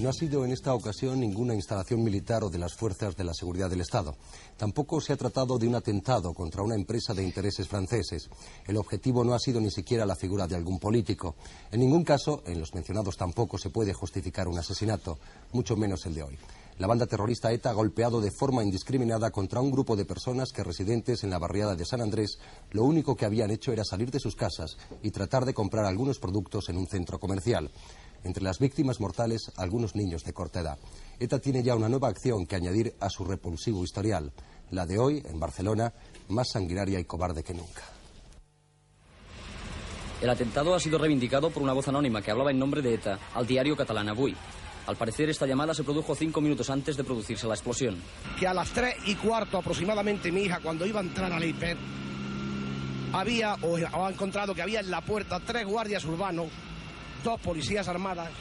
No ha sido en esta ocasión ninguna instalación militar o de las fuerzas de la seguridad del Estado. Tampoco se ha tratado de un atentado contra una empresa de intereses franceses. El objetivo no ha sido ni siquiera la figura de algún político. En ningún caso, en los mencionados tampoco se puede justificar un asesinato, mucho menos el de hoy. La banda terrorista ETA ha golpeado de forma indiscriminada contra un grupo de personas que, residentes en la barriada de San Andrés, lo único que habían hecho era salir de sus casas y tratar de comprar algunos productos en un centro comercial. Entre las víctimas mortales, algunos niños de corta edad. ETA tiene ya una nueva acción que añadir a su repulsivo historial. La de hoy, en Barcelona, más sanguinaria y cobarde que nunca. El atentado ha sido reivindicado por una voz anónima que hablaba en nombre de ETA al diario catalán Avui. Al parecer, esta llamada se produjo 5 minutos antes de producirse la explosión. Que a las 3:15 aproximadamente mi hija, cuando iba a entrar al hiper, había encontrado que había en la puerta 3 guardias urbanos, 2 policías armadas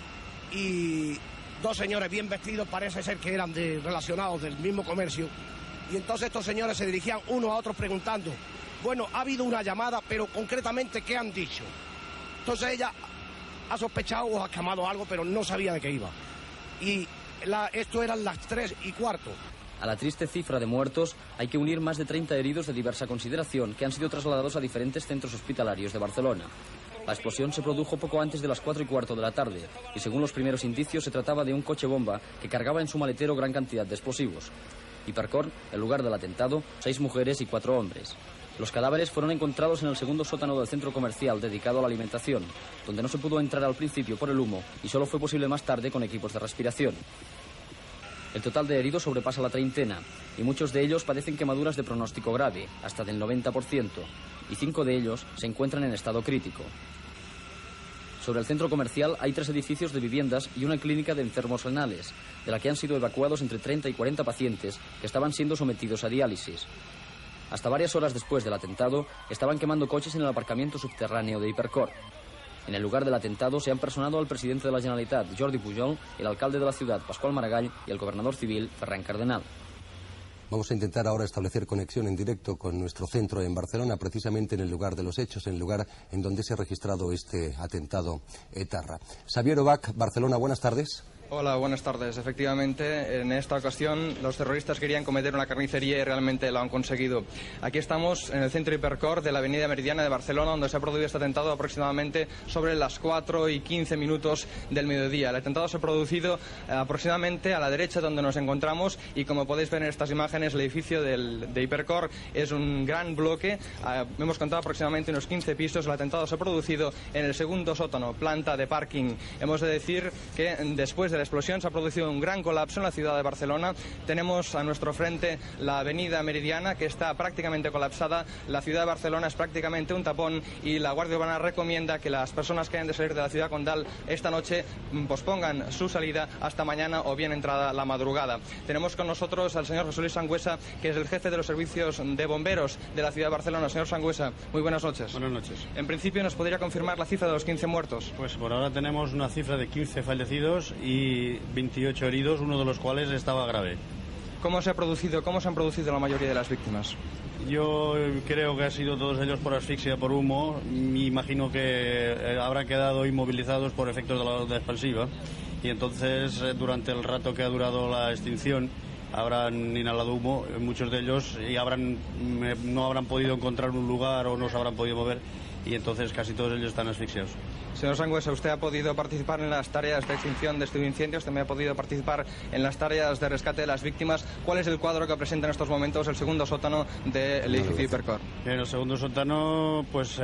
y 2 señores bien vestidos, parece ser que eran relacionados del mismo comercio. Y entonces estos señores se dirigían unos a otros preguntando, bueno, ha habido una llamada, pero concretamente, ¿qué han dicho? Entonces ella ha sospechado o ha clamado algo, pero no sabía de qué iba. Y esto eran las 3:15. A la triste cifra de muertos hay que unir más de 30 heridos de diversa consideración que han sido trasladados a diferentes centros hospitalarios de Barcelona. La explosión se produjo poco antes de las 4:15 de la tarde y según los primeros indicios se trataba de un coche bomba que cargaba en su maletero gran cantidad de explosivos. Hipercor, el lugar del atentado, 6 mujeres y 4 hombres. Los cadáveres fueron encontrados en el segundo sótano del centro comercial dedicado a la alimentación, donde no se pudo entrar al principio por el humo y solo fue posible más tarde con equipos de respiración. El total de heridos sobrepasa la treintena y muchos de ellos padecen quemaduras de pronóstico grave, hasta del 90%, y 5 de ellos se encuentran en estado crítico. Sobre el centro comercial hay 3 edificios de viviendas y una clínica de enfermos renales, de la que han sido evacuados entre 30 y 40 pacientes que estaban siendo sometidos a diálisis. Hasta varias horas después del atentado, estaban quemando coches en el aparcamiento subterráneo de Hipercor. En el lugar del atentado se han personado al presidente de la Generalitat, Jordi Pujol, el alcalde de la ciudad, Pasqual Maragall, y el gobernador civil, Ferran Cardenal. Vamos a intentar ahora establecer conexión en directo con nuestro centro en Barcelona, precisamente en el lugar de los hechos, en el lugar en donde se ha registrado este atentado etarra. Xavier Obac, Barcelona, buenas tardes. Hola, buenas tardes. Efectivamente, en esta ocasión los terroristas querían cometer una carnicería y realmente lo han conseguido. Aquí estamos en el centro Hipercor de la avenida Meridiana de Barcelona, donde se ha producido este atentado aproximadamente sobre las 4:15 del mediodía. El atentado se ha producido aproximadamente a la derecha donde nos encontramos y como podéis ver en estas imágenes, el edificio de Hipercor es un gran bloque. Hemos contado aproximadamente unos 15 pisos. El atentado se ha producido en el segundo sótano, planta de parking. Hemos de decir que después de la explosión se ha producido un gran colapso en la ciudad de Barcelona. Tenemos a nuestro frente la avenida Meridiana, que está prácticamente colapsada. La ciudad de Barcelona es prácticamente un tapón y la Guardia Urbana recomienda que las personas que hayan de salir de la ciudad condal esta noche pospongan su salida hasta mañana o bien entrada la madrugada. Tenemos con nosotros al señor José Luis Sangüesa, que es el jefe de los servicios de bomberos de la ciudad de Barcelona. Señor Sangüesa, muy buenas noches. Buenas noches. En principio, ¿nos podría confirmar la cifra de los 15 muertos? Pues por ahora tenemos una cifra de 15 fallecidos y 28 heridos, uno de los cuales estaba grave. ¿Cómo se han producido la mayoría de las víctimas? Yo creo que ha sido todos ellos por asfixia por humo. Me imagino que habrán quedado inmovilizados por efectos de la onda expansiva y entonces durante el rato que ha durado la extinción habrán inhalado humo, muchos de ellos, y no habrán podido encontrar un lugar o no se habrán podido mover y entonces casi todos ellos están asfixiados. Señor Sangüesa, usted ha podido participar en las tareas de extinción de estos incendios, también ha podido participar en las tareas de rescate de las víctimas. ¿Cuál es el cuadro que presenta en estos momentos el segundo sótano del edificio Hipercor? En el segundo sótano, pues,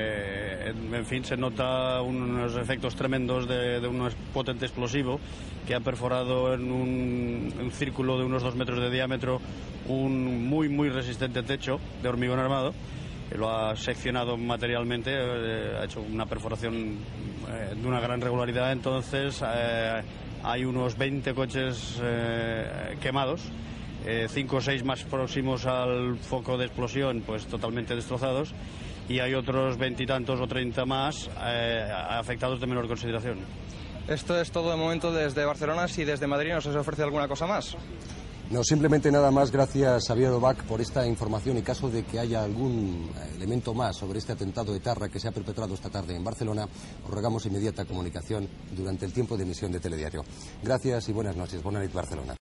en fin, se nota unos efectos tremendos de un potente explosivo que ha perforado en un círculo de unos 2 metros de diámetro un muy resistente techo de hormigón armado. Lo ha seccionado materialmente, ha hecho una perforación de una gran regularidad. Entonces hay unos 20 coches quemados, 5 o 6 más próximos al foco de explosión, pues totalmente destrozados, y hay otros 20 y tantos o 30 más afectados de menor consideración. Esto es todo de momento desde Barcelona. Si desde Madrid nos ofrece alguna cosa más. No, simplemente nada más. Gracias, Xavier Obac, por esta información. En caso de que haya algún elemento más sobre este atentado etarra que se ha perpetrado esta tarde en Barcelona, os rogamos inmediata comunicación durante el tiempo de emisión de Telediario. Gracias y buenas noches. Bona nit, Barcelona.